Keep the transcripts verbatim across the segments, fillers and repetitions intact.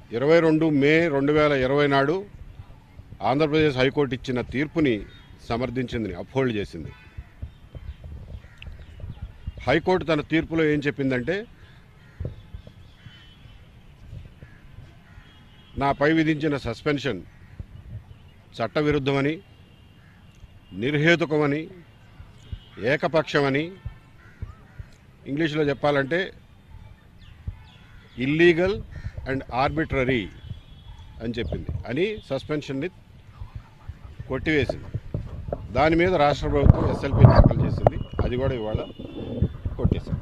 ఇరవై రెండు మే రెండు వేల ఇరవై నాడు ఆంధ్రప్రదేశ్ హైకోర్టు ఇచ్చిన తీర్పుని సమర్థించింది, అప్హోల్డ్ చేసింది. హైకోర్టు తన తీర్పులో ఏం చెప్పిందంటే, నాపై విధించిన సస్పెన్షన్ చట్టవిరుద్ధమని, నిర్హేతుకమని, ఏకపక్షమని, ఇంగ్లీష్లో చెప్పాలంటే ఇల్లీగల్ అండ్ ఆర్బిట్రరీ అని చెప్పింది అని సస్పెన్షన్ని కొట్టివేసింది. దాని మీద రాష్ట్ర ప్రభుత్వం ఎస్ఎల్పి దాఖలు చేసింది. అది కూడా ఇవాళ కొట్టేసింది.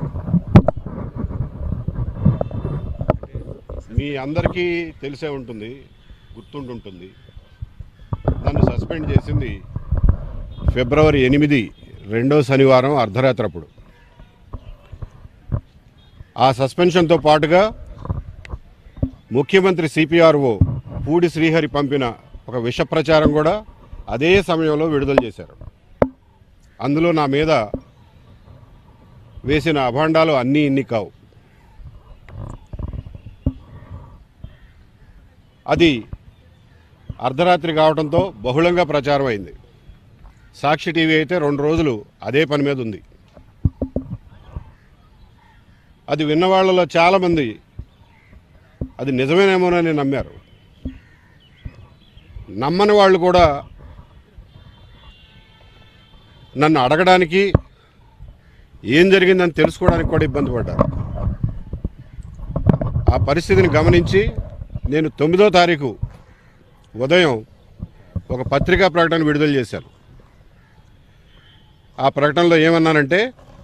మీ అందరికీ తెలిసే ఉంటుంది, గుర్తుంటుంటుంది, నన్ను సస్పెండ్ చేసింది ఫిబ్రవరి ఎనిమిది రెండో శనివారం అర్ధరాత్రి అప్పుడు. ఆ సస్పెన్షన్తో పాటుగా ముఖ్యమంత్రి సిపిఆర్ఓ పూడి శ్రీహరి పంపిన ఒక విష ప్రచారం కూడా అదే సమయంలో విడుదల చేశారు. అందులో నా మీద వేసిన అభాండాలు అన్నీ ఇన్ని కావు. అది అర్ధరాత్రి కావడంతో బహుళంగా ప్రచారం అయింది. సాక్షి టీవీ అయితే రెండు రోజులు అదే పని మీద ఉంది. అది విన్న వాళ్ళలో చాలామంది అది నిజమేనేమోనని నమ్మారు. నమ్మని వాళ్ళు కూడా నన్ను అడగడానికి, ఏం జరిగిందని తెలుసుకోవడానికి కూడా ఇబ్బంది పడ్డారు. ఆ పరిస్థితిని గమనించి నేను తొమ్మిదో తారీఖు ఉదయం ఒక పత్రికా ప్రకటన విడుదల చేశాను. ఆ ప్రకటనలో ఏమన్నానంటే,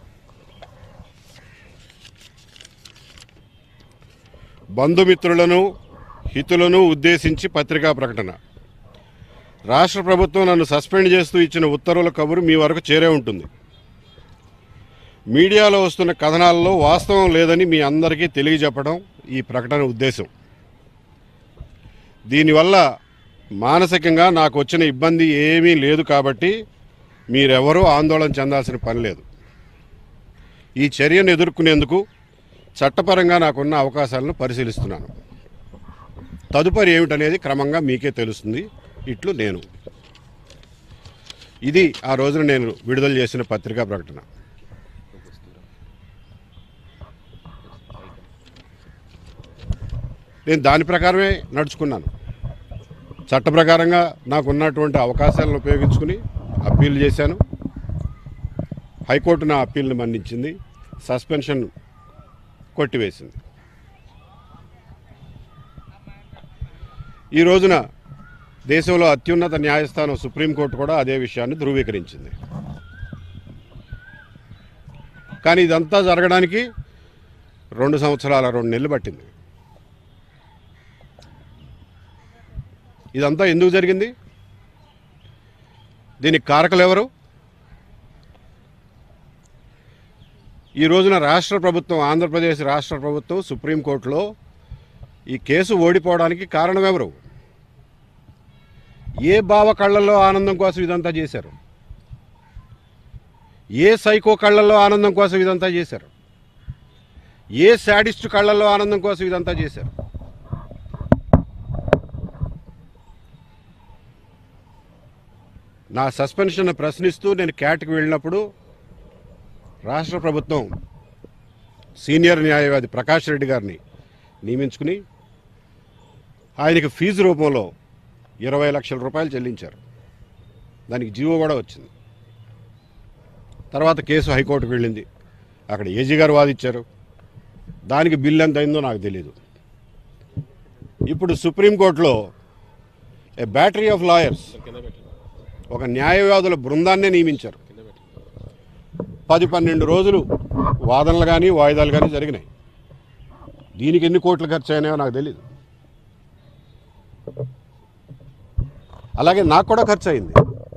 బంధుమిత్రులను హితులను ఉద్దేశించి పత్రికా ప్రకటన. రాష్ట్ర ప్రభుత్వం నన్ను సస్పెండ్ చేస్తూ ఇచ్చిన ఉత్తర్వుల కబురు మీ వరకు చేరే ఉంటుంది. మీడియాలో వస్తున్న కథనాల్లో వాస్తవం లేదని మీ అందరికీ తెలియజెప్పడం ఈ ప్రకటన ఉద్దేశం. దీనివల్ల మానసికంగా నాకు వచ్చిన ఇబ్బంది ఏమీ లేదు కాబట్టి మీరెవరూ ఆందోళన చెందాల్సిన పని లేదు. ఈ చర్యను ఎదుర్కొనేందుకు చట్టపరంగా నాకున్న అవకాశాలను పరిశీలిస్తున్నాను. తదుపరి ఏమిటనేది క్రమంగా మీకే తెలుస్తుంది. ఇట్లు నేను. ఇది ఆ రోజున నేను విడుదల చేసిన పత్రికా ప్రకటన. నేను దాని ప్రకారమే నడుచుకున్నాను. చట్ట ప్రకారంగా నాకున్నటువంటి అవకాశాలను ఉపయోగించుకుని అప్పీల్ చేశాను. హైకోర్టు నా అప్పీల్ని మన్నించింది, సస్పెన్షన్ కొట్టివేసింది. ఈ రోజున దేశంలో అత్యున్నత న్యాయస్థానం సుప్రీంకోర్టు కూడా అదే విషయాన్ని ధృవీకరించింది. కానీ ఇదంతా జరగడానికి రెండు సంవత్సరాల రెండు నెలలు పట్టింది. ఇదంతా ఎందుకు జరిగింది? దీనికి కారకులు ఎవరు? ఈ రోజున రాష్ట్ర ప్రభుత్వం, ఆంధ్రప్రదేశ్ రాష్ట్ర ప్రభుత్వం సుప్రీంకోర్టులో ఈ కేసు ఓడిపోవడానికి కారణం ఎవరు? ఏ బావ కళ్ళల్లో ఆనందం కోసం ఇదంతా చేశారు? ఏ సైకో కళ్ళల్లో ఆనందం కోసం ఇదంతా చేశారు? ఏ శాడిస్టు కళ్ళల్లో ఆనందం కోసం ఇదంతా చేశారు? నా సస్పెన్షన్ ప్రశ్నిస్తూ నేను క్యాట్కి వెళ్ళినప్పుడు రాష్ట్ర ప్రభుత్వం సీనియర్ న్యాయవాది ప్రకాష్ రెడ్డి గారిని నియమించుకుని ఆయనకి ఫీజు రూపంలో ఇరవై లక్షల రూపాయలు చెల్లించారు. దానికి జీవో కూడా వచ్చింది. తర్వాత కేసు హైకోర్టుకు వెళ్ళింది. అక్కడ ఏజీ గారు వాదించారు. దానికి బిల్ ఎంత అయిందో నాకు తెలియదు. ఇప్పుడు సుప్రీంకోర్టులో ఏ బ్యాటరీ ఆఫ్ లాయర్స్, ఒక న్యాయవాదుల బృందాన్నే నియమించారు. పది పన్నెండు రోజులు వాదనలు కానీ వాయిదాలు కానీ జరిగినాయి. దీనికి ఎన్ని కోట్లు ఖర్చు అయినాయో నాకు తెలియదు. అలాగే నాకు కూడా ఖర్చు అయింది.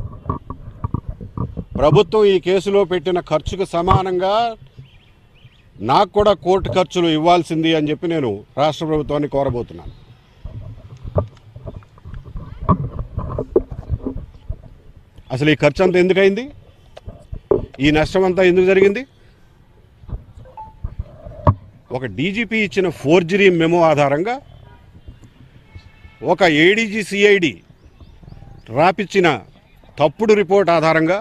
ప్రభుత్వం ఈ కేసులో పెట్టిన ఖర్చుకు సమానంగా నాకు కూడా కోర్టు ఖర్చులు ఇవ్వాల్సింది అని చెప్పి నేను రాష్ట్ర ప్రభుత్వాన్ని కోరబోతున్నాను. అసలు ఈ ఖర్చు అంతా ఎందుకైంది? ఈ నష్టం అంతా ఎందుకు జరిగింది? ఒక డీజీపీ ఇచ్చిన ఫోర్జరీ మెమో ఆధారంగా ఒక ఏడీజీ సిఐడి రాపిచ్చిన తప్పుడు రిపోర్ట్ ఆధారంగా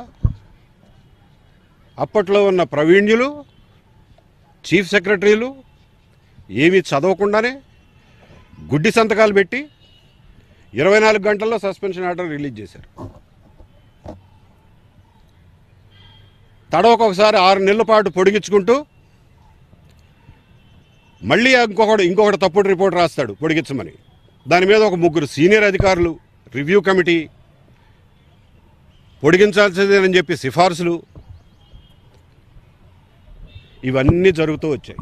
అప్పట్లో ఉన్న ప్రవీణ్యులు చీఫ్ సెక్రటరీలు ఏమీ చదవకుండానే గుడ్డి సంతకాలు పెట్టి ఇరవై నాలుగు గంటల్లో సస్పెన్షన్ ఆర్డర్ రిలీజ్ చేశారు. తడవకొకసారి ఆరు నెలల పాటు పొడిగించుకుంటూ మళ్ళీ ఇంకొకటి ఇంకొకటి తప్పుడు రిపోర్ట్ రాస్తాడు పొడిగించమని. దాని మీద ఒక ముగ్గురు సీనియర్ అధికారులు రివ్యూ కమిటీ పొడిగించాల్సిందేనని చెప్పి సిఫార్సులు ఇవన్నీ జరుగుతూ వచ్చాయి.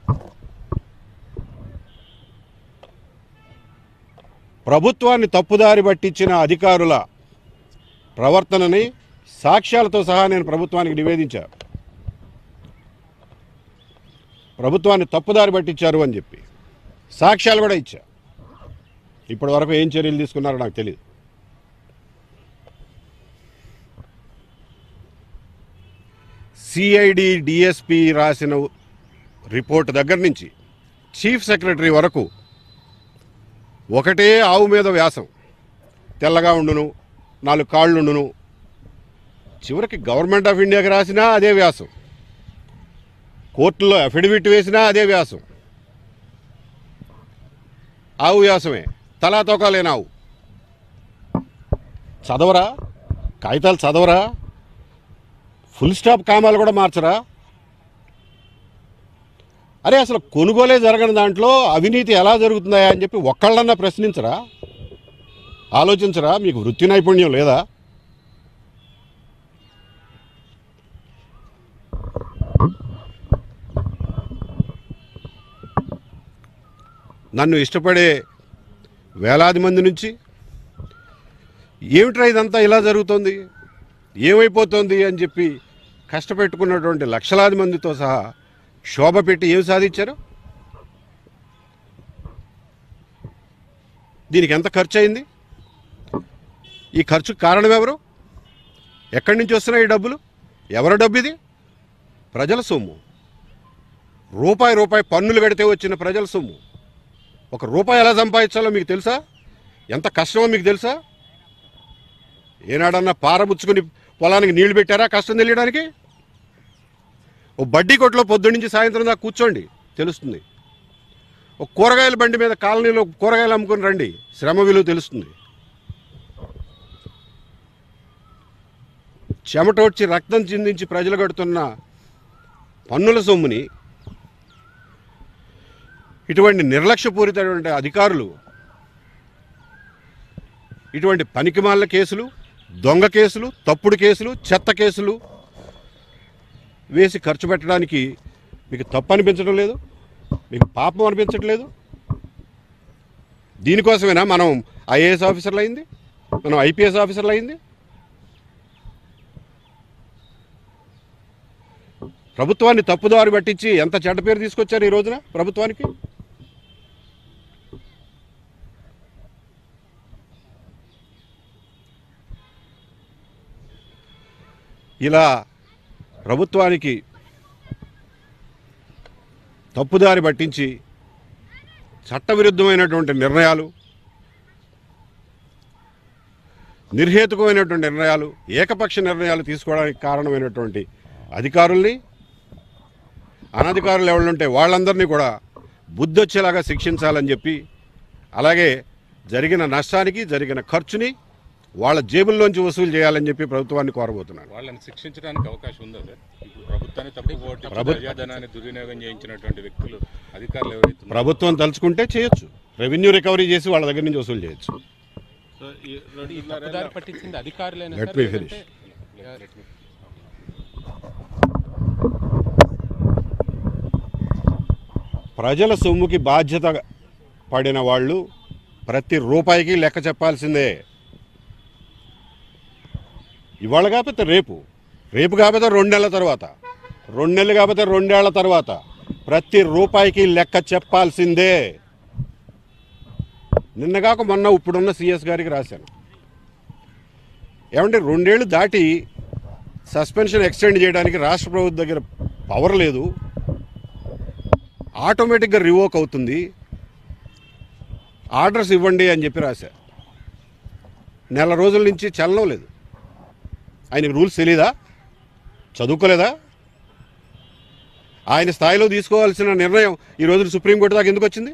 ప్రభుత్వాన్ని తప్పుదారి పట్టించిన అధికారుల ప్రవర్తనని సాక్ష్యాలతో సహా నేను ప్రభుత్వానికి నివేదించాను. ప్రభుత్వాన్ని తప్పుదారి పట్టించారు అని చెప్పి సాక్ష్యాలు కూడా ఇచ్చా. ఇప్పటి వరకు ఏం చర్యలు తీసుకున్నారో నాకు తెలియదు. సిఐడి డిఎస్పి రాసిన రిపోర్ట్ దగ్గర నుంచి చీఫ్ సెక్రటరీ వరకు ఒకటే ఆవు మీద వ్యాసం. తెల్లగా ఉండును, నాలుగు కాళ్ళుండును. చివరికి గవర్నమెంట్ ఆఫ్ ఇండియాకి రాసినా అదే వ్యాసం, కోర్టులో అఫిడవిట్ వేసినా అదే వ్యాసం. ఆవు వ్యాసమే, తలా తోకాలేని ఆవు. చదవరా, కాగితాలు చదవరా, ఫుల్ స్టాప్ కామాలు కూడా మార్చరా? అరే అసలు కొనుగోలే జరగని దాంట్లో అవినీతి ఎలా జరుగుతుందా అని చెప్పి ఒక్కళ్ళన్నా ప్రశ్నించరా, ఆలోచించరా? మీకు వృత్తి నైపుణ్యం లేదా? నన్ను ఇష్టపడే వేలాది మంది నుంచి ఏమిట్రా ఇదంతా ఇలా జరుగుతోంది, ఏమైపోతుంది అని చెప్పి కష్టపెట్టుకున్నటువంటి లక్షలాది మందితో సహా శోభ పెట్టి ఏమి సాధించారు? దీనికి ఎంత ఖర్చు అయింది? ఈ ఖర్చుకు కారణం ఎవరు? ఎక్కడి నుంచి వస్తున్నాయి ఈ డబ్బులు? ఎవరి డబ్బు ఇది? ప్రజల సొమ్ము. రూపాయి రూపాయి పన్నులు కడితే వచ్చిన ప్రజల సొమ్ము. ఒక రూపాయి ఎలా సంపాదించాలో మీకు తెలుసా? ఎంత కష్టమో మీకు తెలుసా? ఏనాడన్నా పారబుచ్చుకుని పొలానికి నీళ్లు పెట్టారా కష్టం తెలియడానికి? ఓ బడ్డీ కొట్లో పొద్దున్న నుంచి సాయంత్రం దాకా కూర్చోండి, తెలుస్తుంది. ఒక కూరగాయల బండి మీద కాలనీలో కూరగాయలు అమ్ముకుని రండి, శ్రమ విలువ తెలుస్తుంది. చెమటోడ్చి రక్తం చిందించి ప్రజలు కడుతున్న పన్నుల సొమ్ముని ఇటువంటి నిర్లక్ష్యపూరితమైన అధికారులు ఇటువంటి పనికిమాల కేసులు, దొంగ కేసులు, తప్పుడు కేసులు, చెత్త కేసులు వేసి ఖర్చు పెట్టడానికి మీకు తప్పు అనిపించడం లేదు? మీకు పాపం అనిపించట్లేదు? దీనికోసమేనా మనం ఐఏఎస్ ఆఫీసర్లు అయింది, మనం ఐపీఎస్ ఆఫీసర్లు అయింది? ప్రభుత్వాన్ని తప్పుదారి పట్టించి ఎంత చెడ్డ పేరు తీసుకొచ్చారు ఈ రోజున ప్రభుత్వానికి. ఇలా ప్రభుత్వానికి తప్పుదారి పట్టించి చట్టవిరుద్ధమైనటువంటి నిర్ణయాలు, నిర్హేతుకమైనటువంటి నిర్ణయాలు, ఏకపక్ష నిర్ణయాలు తీసుకోవడానికి కారణమైనటువంటి అధికారుల్ని, అనధికారులు ఎవరుంటే వాళ్ళందరినీ కూడా బుద్ధి వచ్చేలాగా శిక్షించాలని చెప్పి, అలాగే జరిగిన నష్టానికి జరిగిన ఖర్చుని వాళ్ళ జేబుల్లోంచి వసూలు చేయాలని చెప్పి ప్రభుత్వాన్ని కోరబోతున్నాను. వాళ్ళని శిక్షించడానికి అవకాశం ఉందా సార్? ఇప్పుడు ప్రభుత్వాన్ని తప్పుకోవట్టి ప్రజాధనాన్ని దుర్వినియోగం చేయించినటువంటి వ్యక్తులు, అధికారులు ఎవరైతే ప్రభుత్వం తలుచుకుంటే చేయొచ్చు, రెవెన్యూ రికవరీ చేసి వాళ్ళ దగ్గర నుంచి వసూలు చేయొచ్చు. Let me finish. ప్రజల సొమ్ముకి బాధ్యత పడిన వాళ్ళు ప్రతి రూపాయికి లెక్క చెప్పాల్సిందే. ఇవాళ కాకపోతే రేపు, రేపు కాకపోతే రెండు నెలల తర్వాత, రెండు నెలలు కాకపోతే రెండేళ్ల తర్వాత ప్రతి రూపాయికి లెక్క చెప్పాల్సిందే. నిన్నగాక మొన్న ఇప్పుడున్న సిఎస్ గారికి రాశాను. ఏమంటే రెండేళ్లు దాటి సస్పెన్షన్ ఎక్స్టెండ్ చేయడానికి రాష్ట్ర ప్రభుత్వం దగ్గర పవర్ లేదు, ఆటోమేటిక్గా రివోక్ అవుతుంది. ఆర్డర్స్ ఇవ్వండి అని చెప్పి రాశా. నెల రోజుల నుంచి చలనం లేదు. ఆయనకు రూల్స్ తెలీదా? చదువుకోలేదా? ఆయన స్థాయిలో తీసుకోవాల్సిన నిర్ణయం ఈ రోజు సుప్రీంకోర్టు దాకా ఎందుకు వచ్చింది?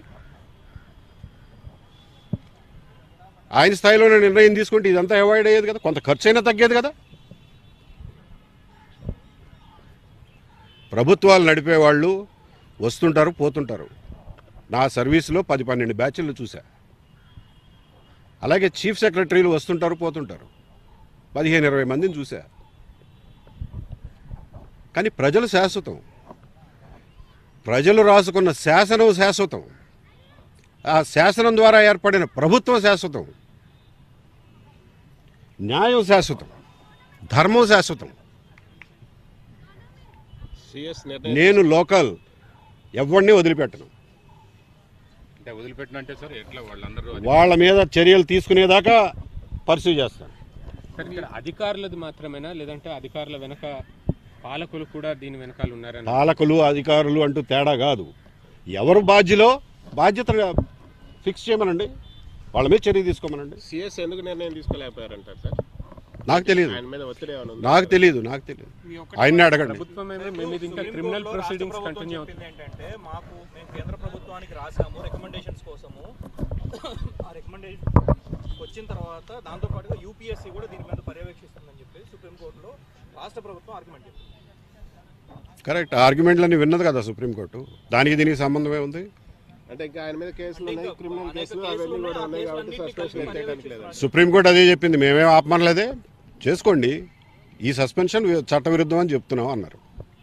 ఆయన స్థాయిలోనే నిర్ణయం తీసుకుంటే ఇదంతా అవాయిడ్ అయ్యేది కదా, కొంత ఖర్చు అయినా తగ్గేది కదా. ప్రభుత్వాలు నడిపేవాళ్ళు వస్తుంటారు, పోతుంటారు. నా సర్వీసులో పది పన్నెండు బ్యాచ్లు చూసా. అలాగే చీఫ్ సెక్రటరీలు వస్తుంటారు, పోతుంటారు. పదిహేను ఇరవై మందిని చూసా. కానీ ప్రజలు శాశ్వతం. ప్రజలు రాసుకున్న శాసనం శాశ్వతం. ఆ శాసనం ద్వారా ఏర్పడిన ప్రభుత్వం శాశ్వతం. న్యాయం శాశ్వతం. ధర్మం శాశ్వతం. నేను లోకల్ ఎవరిని వదిలిపెట్టను. అంటే వదిలిపెట్టినంటే సార్ ఎట్లా వాళ్ళందరూ వాళ్ళ మీద చర్యలు తీసుకునేదాకా పర్సూ చేస్తాను. సార్ ఇక్కడ అధికారులది మాత్రమేనా, లేదంటే అధికారుల వెనక పాలకులు కూడా దీని వెనకాల ఉన్నారని? పాలకులు అధికారులు అంటూ తేడా కాదు. ఎవరు బాధ్యులో బాధ్యత ఫిక్స్ చేయమనండి, వాళ్ళ మీద చర్య తీసుకోమనండి. సిఎస్ ఎందుకు నిర్ణయం తీసుకోలేకపోయారంటారు సార్? నాకు తెలియదు. ఆయన మీద ఒత్తిడి ఏమైనా ఉందా? నాకు తెలియదు నాకు తెలియదు ఆయన్ని అడగండి. ప్రభుత్వం ఏమో మేము ఇది ఇంకా క్రిమినల్ ప్రొసీడింగ్స్ కంటిన్యూ అవుతుంది. ఏంటంటే మాకు మేము కేంద్ర ప్రభుత్వానికి రాసాము రికమెండేషన్స్ కోసము. ఆ రికమెండేషన్ వచ్చిన తర్వాత దాంతో పాటుగా యూపీఎస్సీ కూడా దీని మీద పర్యవేక్షిస్తుందని చెప్పి సుప్రీంకోర్టులో రాష్ట్ర ప్రభుత్వం ఆర్గ్యుమెంట్ చెప్పింది. కరెక్ట్. ఆర్గ్యుమెంట్లన్నీ విన్నది కదా సుప్రీంకోర్టు. దానికి దీనికి సంబంధమే ఉంది. అంటే ఇంకా ఆయన మీద కేసులు ఉన్నాయి, క్రిమినల్ కేసులు అవన్నీ కూడా ఉన్నాయి కాబట్టి సస్పెన్షన్ ఎత్తేయడానికి లేదు. సుప్రీంకోర్టు అదే చెప్పింది. మేమేం ఆపమనలేదే, చేసుకోండి, ఈ సస్పెన్షన్ చట్టవిరుద్ధం అని చెప్తున్నాం అన్నారు.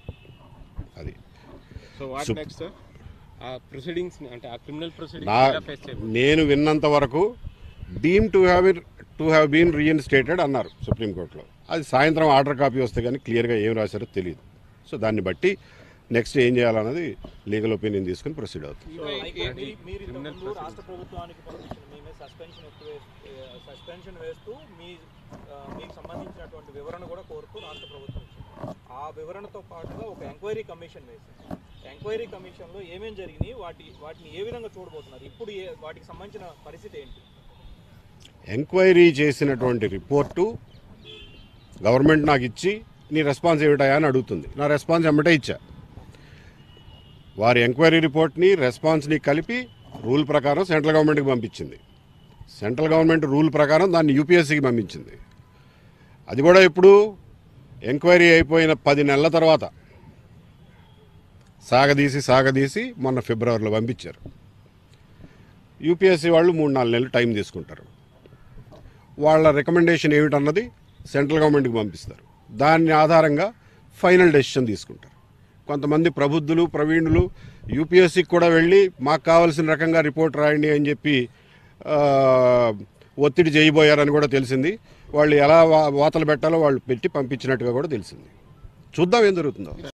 అది సో వాట్ నెక్స్ట్ సార్? ఆ ప్రొసీడింగ్స్ అంటే ఆ క్రిమినల్ నా ప్రొసీడింగ్స్ ఫేస్ చేయాలి. నేను విన్నంత వరకు deem to have to have been reinstated అన్నారు సుప్రీంకోర్టులో. అది సాయంత్రం ఆర్డర్ కాపీ వస్తే కానీ క్లియర్గా ఏం రాశారో తెలియదు. సో దాన్ని బట్టి నెక్స్ట్ ఏం చేయాలన్నది లీగల్ ఒపీనియన్ తీసుకుని ప్రొసీడ్ అవుతుంది. మీరు ఇంతకుముందు రాష్ట్ర ప్రభుత్వానికి పంపించిన మేమే సస్పెన్షన్ సస్పెన్షన్ వేస్తూ మీ మీకు సంబంధించినటువంటి వివరణ కూడా కోరుతూ రాష్ట్ర ప్రభుత్వం ఇచ్చింది. ఆ వివరణతో పాటుగా ఒక ఎంక్వైరీ కమిషన్ వేసింది. ఎంక్వైరీ కమిషన్లో ఏమేమి జరిగినాయి, వాటి వాటిని ఏ విధంగా చూడబోతున్నారు, ఇప్పుడు ఏ వాటికి సంబంధించిన పరిస్థితి ఏంటి? ఎంక్వైరీ చేసినటువంటి రిపోర్టు గవర్నమెంట్ నాకు ఇచ్చి నీ రెస్పాన్స్ ఏమిటాయా అని అడుగుతుంది. నా రెస్పాన్స్ ఎమ్మటే ఇచ్చా. వారి ఎంక్వైరీ రిపోర్ట్ని రెస్పాన్స్ని కలిపి రూల్ ప్రకారం సెంట్రల్ గవర్నమెంట్కి పంపించింది. సెంట్రల్ గవర్నమెంట్ రూల్ ప్రకారం దాన్ని యూపీఎస్సీకి పంపించింది. అది కూడా ఇప్పుడు ఎంక్వైరీ అయిపోయిన పది నెలల తర్వాత సాగదీసి సాగదీసి మొన్న ఫిబ్రవరిలో పంపించారు. యూపీఎస్సీ వాళ్ళు మూడు నాలుగు నెలలు టైం తీసుకుంటారు. వాళ్ళ రికమెండేషన్ ఏమిటన్నది సెంట్రల్ గవర్నమెంట్కి పంపిస్తారు. దాని ఆధారంగా ఫైనల్ డెసిషన్ తీసుకుంటారు. కొంతమంది ప్రబుద్ధులు ప్రవీణులు యూపీఎస్సీకి కూడా వెళ్ళి మాకు కావాల్సిన రకంగా రిపోర్ట్ రాయండి అని చెప్పి ఒత్తిడి చేయబోయారని కూడా తెలిసింది. వాళ్ళు ఎలా వాతలు పెట్టాలో వాళ్ళు పెట్టి పంపించినట్టుగా కూడా తెలిసింది. చూద్దాం ఏం జరుగుతుందో.